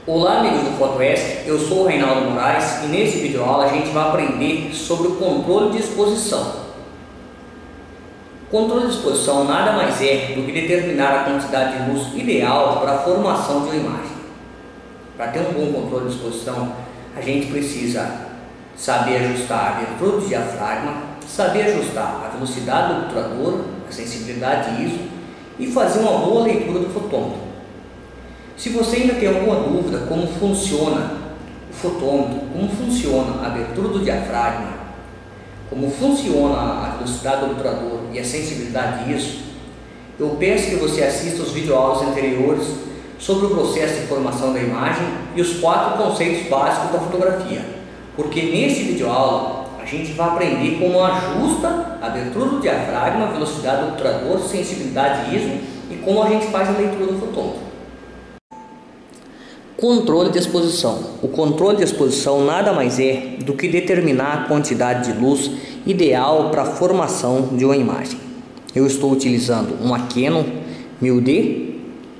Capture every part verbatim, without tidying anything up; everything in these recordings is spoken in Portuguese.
Olá amigos do PhotoESC, eu sou o Reinaldo Moraes e nesse vídeo aula a gente vai aprender sobre o controle de exposição. O controle de exposição nada mais é do que determinar a quantidade de luz ideal para a formação de uma imagem. Para ter um bom controle de exposição, a gente precisa saber ajustar a abertura do diafragma, saber ajustar a velocidade do obturador, a sensibilidade I S O e fazer uma boa leitura do fotômetro. Se você ainda tem alguma dúvida como funciona o fotômetro, como funciona a abertura do diafragma, como funciona a velocidade do obturador e a sensibilidade I S O, eu peço que você assista os videoaulas anteriores sobre o processo de formação da imagem e os quatro conceitos básicos da fotografia, porque nesse videoaula a gente vai aprender como ajusta a abertura do diafragma, velocidade do obturador, sensibilidade I S O e como a gente faz a leitura do fotômetro. Controle de exposição. O controle de exposição nada mais é do que determinar a quantidade de luz ideal para a formação de uma imagem. Eu estou utilizando uma Canon mil D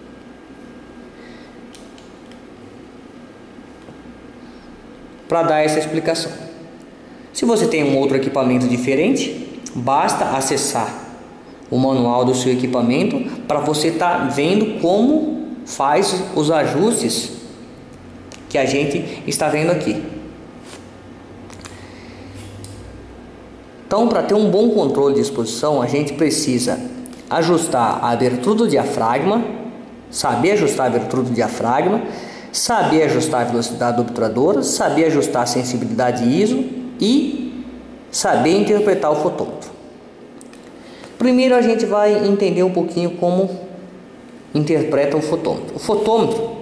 para dar essa explicação. Se você tem um outro equipamento diferente, basta acessar o manual do seu equipamento para você estar vendo como faz os ajustes que a gente está vendo aqui. Então, para ter um bom controle de exposição, a gente precisa ajustar a abertura do diafragma, saber ajustar a abertura do diafragma, saber ajustar a velocidade do obturador, saber ajustar a sensibilidade I S O e saber interpretar o fotômetro. Primeiro a gente vai entender um pouquinho como interpreta o fotômetro. O fotômetro,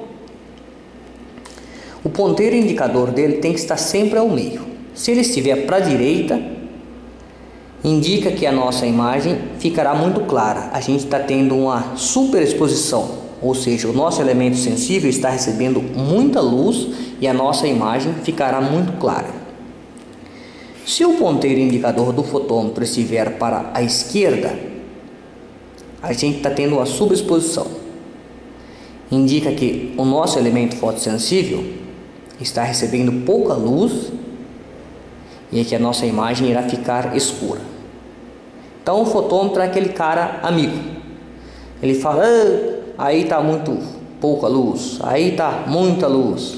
o ponteiro indicador dele tem que estar sempre ao meio. Se ele estiver para a direita, indica que a nossa imagem ficará muito clara. A gente está tendo uma superexposição, ou seja, o nosso elemento sensível está recebendo muita luz e a nossa imagem ficará muito clara. Se o ponteiro indicador do fotômetro estiver para a esquerda, a gente está tendo uma subexposição. Indica que o nosso elemento fotossensível está recebendo pouca luz e que a nossa imagem irá ficar escura. Então o fotômetro é aquele cara amigo. Ele fala, ah, aí está muito pouca luz, aí está muita luz,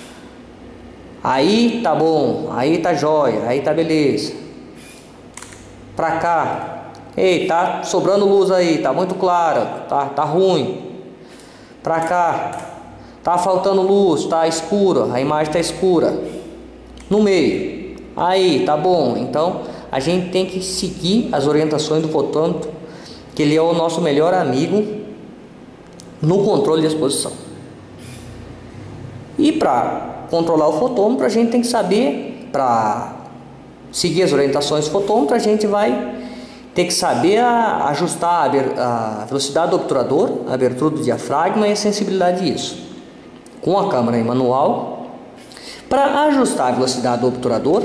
aí tá bom, aí tá jóia, aí tá beleza. Pra cá, ei, tá sobrando luz aí, tá muito clara, tá, tá ruim. Pra cá, tá faltando luz, tá escura, a imagem tá escura. No meio, aí tá bom. Então a gente tem que seguir as orientações do fotômetro, que ele é o nosso melhor amigo no controle de exposição. E para controlar o fotômetro, a gente tem que saber, para seguir as orientações do fotômetro, a gente vai ter que saber a, ajustar a, a velocidade do obturador, a abertura do diafragma e a sensibilidade disso. Com a câmera em manual, para ajustar a velocidade do obturador,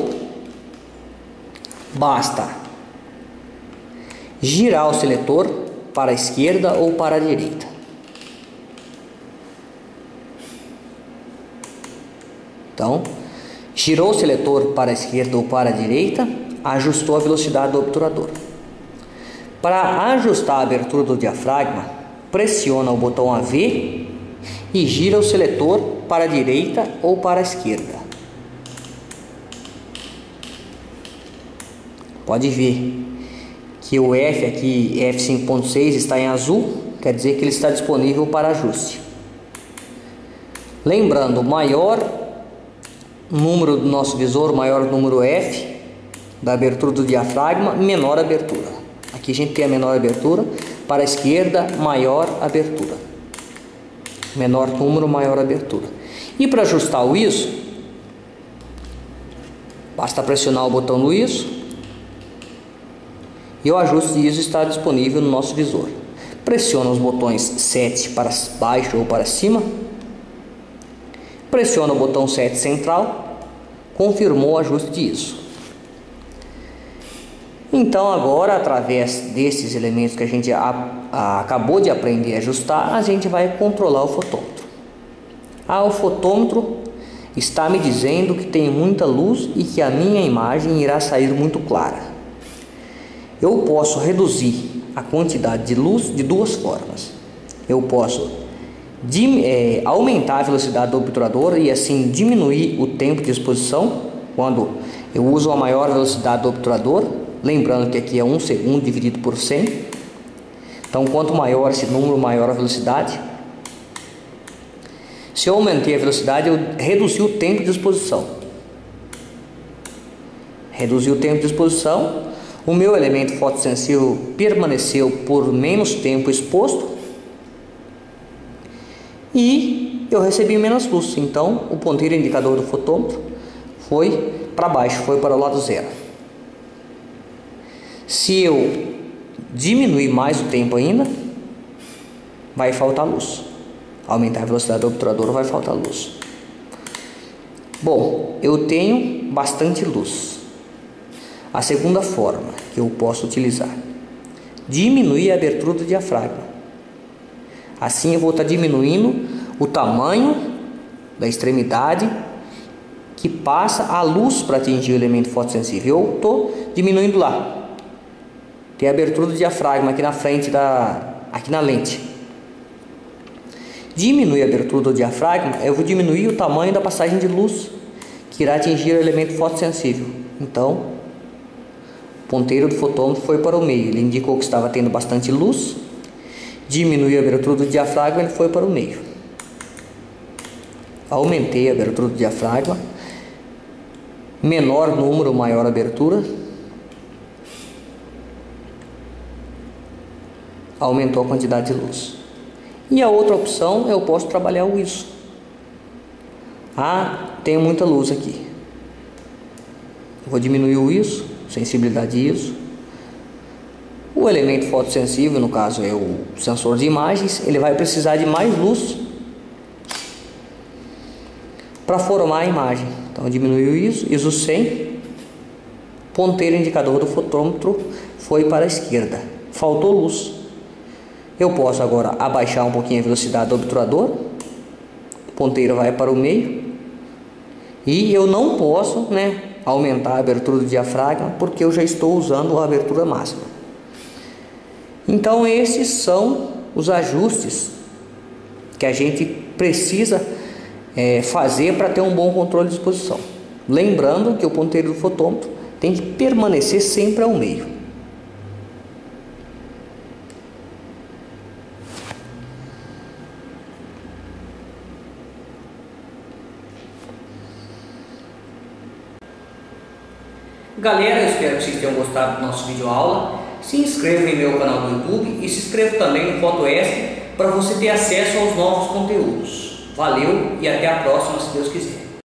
basta girar o seletor para a esquerda ou para a direita. Então, girou o seletor para a esquerda ou para a direita, ajustou a velocidade do obturador. Para ajustar a abertura do diafragma, pressiona o botão A V e gira o seletor para a direita ou para a esquerda. Pode ver que o F aqui, F cinco ponto seis, está em azul, quer dizer que ele está disponível para ajuste. Lembrando, maior número do nosso visor, maior número F da abertura do diafragma, menor abertura. Aqui a gente tem a menor abertura, para a esquerda, maior abertura. Menor número, maior abertura. E para ajustar o I S O, basta pressionar o botão no I S O e o ajuste de I S O está disponível no nosso visor. Pressiona os botões sete para baixo ou para cima. Pressiona o botão sete central, confirmou o ajuste de I S O. Então agora, através desses elementos que a gente a, a, acabou de aprender a ajustar, a gente vai controlar o fotômetro. Ah, o fotômetro está me dizendo que tem muita luz e que a minha imagem irá sair muito clara. Eu posso reduzir a quantidade de luz de duas formas. Eu posso de, é, aumentar a velocidade do obturador e assim diminuir o tempo de exposição quando eu uso a maior velocidade do obturador. Lembrando que aqui é um segundo dividido por cem. Então, quanto maior esse número, maior a velocidade. Se eu aumentei a velocidade, eu reduzi o tempo de exposição. Reduzi o tempo de exposição. O meu elemento fotossensível permaneceu por menos tempo exposto. E eu recebi menos luz. Então, o ponteiro indicador do fotômetro foi para baixo, foi para o lado zero. Se eu diminuir mais o tempo ainda, vai faltar luz. Aumentar a velocidade do obturador, vai faltar luz. Bom, eu tenho bastante luz. A segunda forma que eu posso utilizar: diminuir a abertura do diafragma. Assim eu vou estar diminuindo o tamanho da extremidade que passa a luz para atingir o elemento fotossensível. Eu estou diminuindo lá. Tem a abertura do diafragma aqui na frente da, aqui na lente. Diminuir a abertura do diafragma, eu vou diminuir o tamanho da passagem de luz que irá atingir o elemento fotossensível. Então, o ponteiro do fotômetro foi para o meio. Ele indicou que estava tendo bastante luz. Diminuí a abertura do diafragma, ele foi para o meio. Aumentei a abertura do diafragma. Menor número, maior abertura. Aumentou a quantidade de luz. E a outra opção, eu posso trabalhar o I S O. Ah, tem muita luz aqui. Vou diminuir o I S O, sensibilidade I S O. O elemento fotossensível, no caso é o sensor de imagens, ele vai precisar de mais luz para formar a imagem. Então diminui o I S O, I S O cem. Ponteiro indicador do fotômetro foi para a esquerda. Faltou luz. Eu posso agora abaixar um pouquinho a velocidade do obturador. O ponteiro vai para o meio. E eu não posso, né, aumentar a abertura do diafragma, porque eu já estou usando a abertura máxima. Então esses são os ajustes que a gente precisa é, fazer para ter um bom controle de exposição. Lembrando que o ponteiro do fotômetro tem que permanecer sempre ao meio. Galera, eu espero que vocês tenham gostado do nosso vídeo aula. Se inscreva em meu canal do YouTube e se inscreva também no FotoESC para você ter acesso aos novos conteúdos. Valeu e até a próxima, se Deus quiser.